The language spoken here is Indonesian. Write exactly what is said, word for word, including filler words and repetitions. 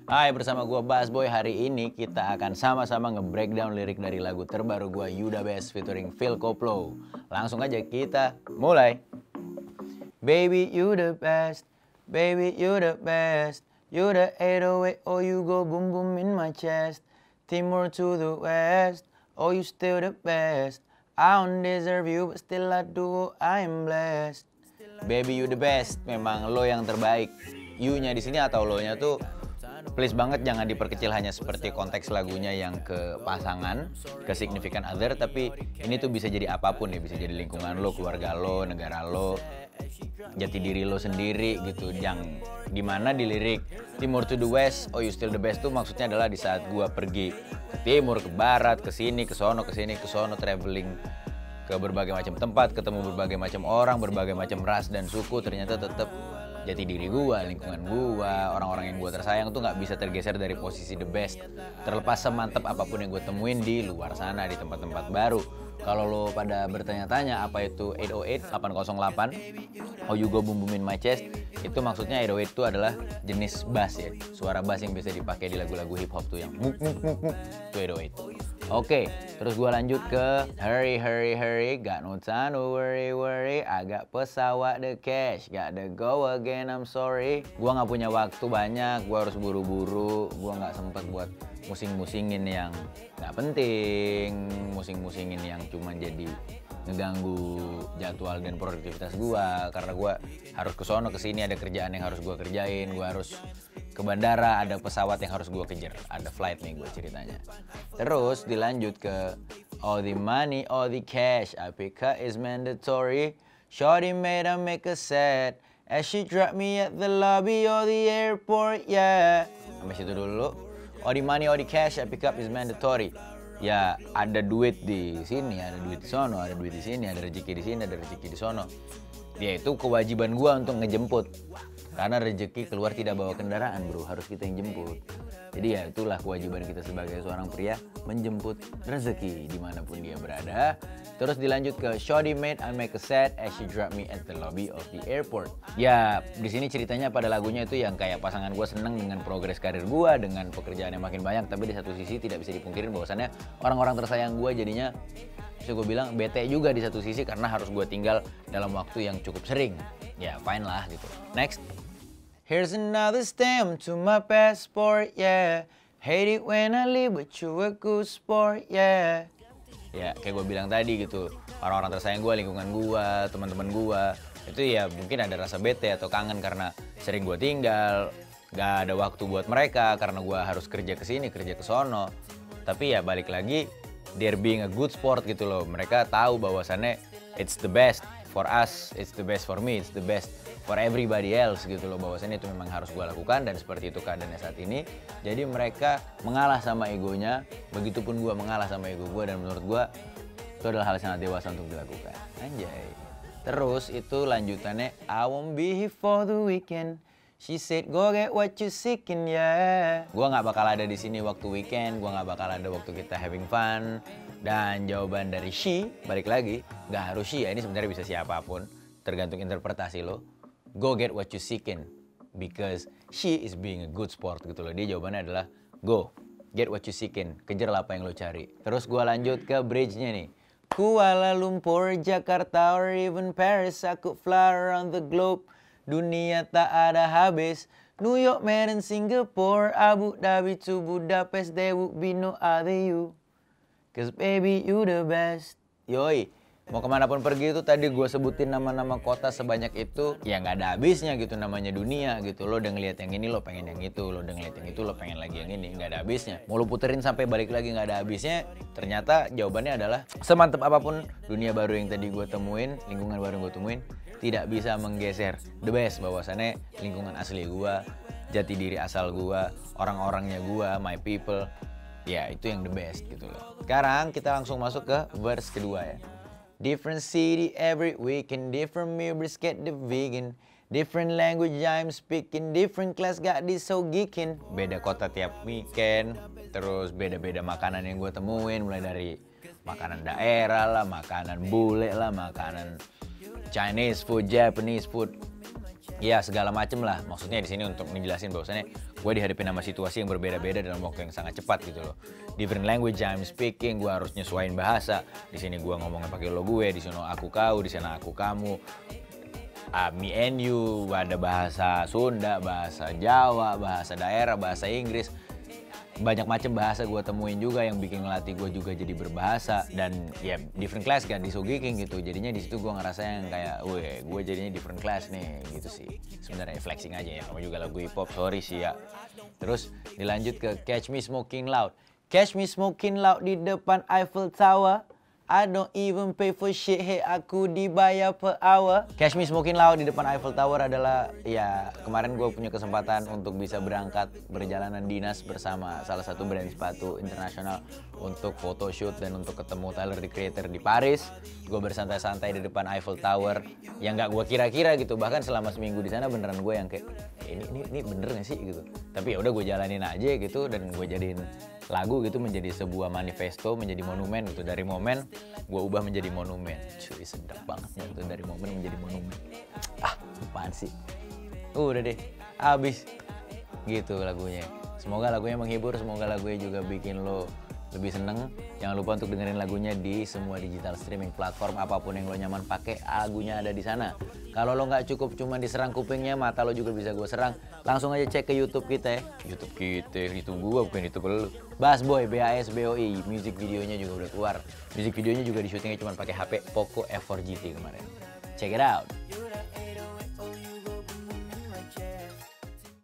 Hai, bersama gua Bass Boy. Hari ini kita akan sama-sama nge-breakdown lirik dari lagu terbaru gua You The Best featuring Phil Koplo. Langsung aja kita mulai. Baby you the best, baby you the best, you the eight oh eight, oh you go boom boom in my chest. Timur to the west, oh you still the best. I don't deserve you but still I do, I am blessed. Baby you the best, memang lo yang terbaik. You-nya di sini atau lo-nya tuh please banget jangan diperkecil hanya seperti konteks lagunya yang ke pasangan, ke significant other, tapi ini tuh bisa jadi apapun ya, bisa jadi lingkungan lo, keluarga lo, negara lo, jati diri lo sendiri gitu. Yang dimana di lirik Timur to the West, oh you still the best tuh maksudnya adalah di saat gua pergi ke timur, ke barat, ke sini, ke sono, ke sini, ke sono, traveling ke berbagai macam tempat, ketemu berbagai macam orang, berbagai macam ras dan suku, ternyata tetap jati diri gua, lingkungan gua, orang-orang yang gua tersayang tuh nggak bisa tergeser dari posisi the best. Terlepas semantap apapun yang gua temuin di luar sana, di tempat-tempat baru. Kalau lo pada bertanya-tanya apa itu eight oh eight, delapan oh delapan, how you go boom boom in my chest, itu maksudnya eight oh eight itu adalah jenis bass ya, suara bass yang bisa dipakai di lagu-lagu hip hop tuh yang muk muk muk muk, itu eight oh eight. Oke, terus gua lanjut ke hurry hurry hurry, got no time to worry worry, agak pesawat the cash, got the go again I'm sorry. Gua nggak punya waktu banyak, gua harus buru-buru, gua nggak sempet buat musing-musingin yang nggak penting, musing-musingin yang cuma jadi ngeganggu jadwal dan produktivitas gua, karena gua harus ke sono ke sini, ada kerjaan yang harus gua kerjain, gua harus ke bandara, ada pesawat yang harus gua kejar, ada flight nih gua ceritanya. Terus dilanjut ke all the money, all the cash, I pick up is mandatory. Shorty made her make a set as she dropped me at the lobby of the airport, yeah. Sampai situ dulu. All the money, all the cash, I pick up is mandatory. Ya ada duit di sini, ada duit di sono, ada duit di sini, ada rezeki di sini, ada rezeki di sono. Ya itu kewajiban gua untuk ngejemput. Karena rezeki keluar tidak bawa kendaraan bro, harus kita yang jemput. Jadi ya itulah kewajiban kita sebagai seorang pria, menjemput rezeki dimanapun dia berada. Terus dilanjut ke Shorty made I make a set as she dropped me at the lobby of the airport. Ya di sini ceritanya pada lagunya itu yang kayak pasangan gue seneng dengan progres karir gue, dengan pekerjaan yang makin banyak. Tapi di satu sisi tidak bisa dipungkirin bahwasannya orang-orang tersayang gue jadinya bisa gue bilang bete juga di satu sisi karena harus gue tinggal dalam waktu yang cukup sering. Ya fine lah gitu. Next. Here's another stamp to my passport, yeah. Hate it when I leave but you a good sport, yeah. Ya kayak gue bilang tadi gitu, orang-orang tersayang gue, lingkungan gue, teman-teman gue, itu ya mungkin ada rasa bete atau kangen karena sering gue tinggal, gak ada waktu buat mereka karena gue harus kerja ke sini, kerja ke sono. Tapi ya balik lagi, they're being a good sport gitu loh. Mereka tahu bahwasannya it's the best for us, it's the best for me, it's the best for everybody else gitu loh, bahwasannya itu memang harus gue lakukan dan seperti itu keadaannya saat ini. Jadi mereka mengalah sama egonya, begitupun gue mengalah sama ego gue, dan menurut gue itu adalah hal sangat dewasa untuk dilakukan. Anjay. Terus itu lanjutannya I won't be here for the weekend. She said go get what you seeking, yeah. Gue nggak bakal ada di sini waktu weekend, gue nggak bakal ada waktu kita having fun. Dan jawaban dari she, balik lagi, nggak harus she ya, ini sebenarnya bisa siapapun, tergantung interpretasi lo. Go get what you seeking, because she is being a good sport gitu loh. Dia jawabannya adalah go get what you seeking, kejar apa yang lo cari. Terus gue lanjut ke bridge-nya nih. Kuala Lumpur, Jakarta, or even Paris, I could fly around the globe. Dunia tak ada habis. New York, Medan, Singapore, Abu Dhabi to Budapest, there would be no other you. Cause baby you the best. Yoi, mau kemanapun pergi itu tadi gue sebutin nama-nama kota sebanyak itu, ya nggak ada habisnya gitu, namanya dunia gitu. Lo udah ngeliat yang ini lo pengen yang itu, lo udah ngeliat yang itu lo pengen lagi yang ini, nggak ada habisnya. Mau lo puterin sampai balik lagi nggak ada habisnya. Ternyata jawabannya adalah semantap apapun dunia baru yang tadi gue temuin, lingkungan baru yang gue temuin, tidak bisa menggeser the best, bahwasannya lingkungan asli gue, jati diri asal gue, orang-orangnya gue, my people, ya itu yang the best gitu loh. Sekarang kita langsung masuk ke verse kedua ya. Different city every weekend, different meal brisket the vegan, different language I'm speaking, different class got this so geeking. Beda kota tiap weekend, terus beda-beda makanan yang gue temuin, mulai dari makanan daerah lah, makanan bule lah, makanan Chinese food, Japanese food, ya segala macem lah. Maksudnya di sini untuk menjelasin bahwasannya gue dihadapin sama situasi yang berbeda-beda dalam waktu yang sangat cepat gitu loh. Different language I'm speaking, gue harus nyesuaiin bahasa. Di sini gue ngomongnya pakai lo gue, di sana aku kau, di sana aku kamu. Uh, me and you, ada bahasa Sunda, bahasa Jawa, bahasa daerah, bahasa Inggris. Banyak macam bahasa gue temuin juga yang bikin ngelatih gue juga jadi berbahasa. Dan ya different class kan di Sogeking gitu. Jadinya di situ gue ngerasa yang kayak, weh gue jadinya different class nih gitu sih. Sebenarnya flexing aja ya, kamu juga lagu hip hop, sorry sih ya. Terus dilanjut ke Catch Me Smoking Loud. Catch me smoking loud di depan Eiffel Tower. I don't even pay for shit, hey aku dibayar per hour. Catch Me Smoking Loud di depan Eiffel Tower adalah, ya kemarin gue punya kesempatan untuk bisa berangkat berjalanan dinas bersama salah satu brand sepatu internasional untuk photoshoot dan untuk ketemu Tyler the Creator di Paris. Gue bersantai-santai di depan Eiffel Tower yang gak gue kira-kira gitu. Bahkan selama seminggu di sana beneran gue yang kayak ini ini ini bener gak sih gitu. Tapi ya udah gue jalanin aja gitu dan gue jadiin lagu gitu menjadi sebuah manifesto, menjadi monumen gitu. Dari momen gue ubah menjadi monumen. Cuy sedap banget ya itu, dari momen menjadi monumen. Ah apaan sih. Uh, udah deh habis gitu lagunya. Semoga lagunya menghibur, semoga lagunya juga bikin lo lebih seneng. Jangan lupa untuk dengerin lagunya di semua digital streaming platform, apapun yang lo nyaman pakai, lagunya ada di sana. Kalau lo nggak cukup cuma diserang kupingnya, mata lo juga bisa gue serang. Langsung aja cek ke YouTube kita ya. YouTube kita, itu gue bukan YouTube lo. Bass Boy, B A S B O I, music videonya juga udah keluar. Music videonya juga di syutingnya cuma pakai H P Poco F four G T kemarin. Check it out.